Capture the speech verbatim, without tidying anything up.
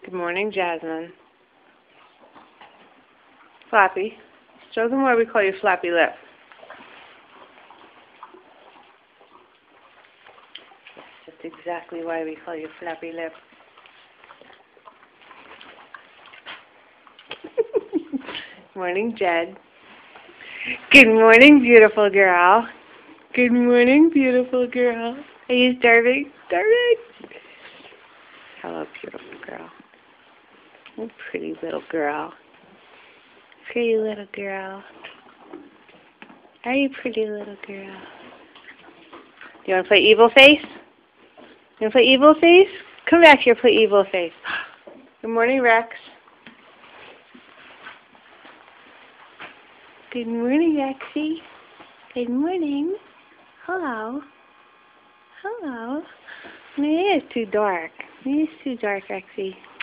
Good morning, Jasmine. Flappy. Show them why we call you Flappy Lip. That's just exactly why we call you Flappy Lip. Morning, Jed. Good morning, beautiful girl. Good morning, beautiful girl. Are you starving? Starving? Hello, beautiful girl. Oh, pretty little girl. Pretty little girl. Are you pretty little girl? You want to play evil face? You want to play evil face? Come back here, play evil face. Good morning, Rex. Good morning, Rexy. Good morning. Hello. Hello. Maybe it's too dark. Maybe it's too dark, Rexy.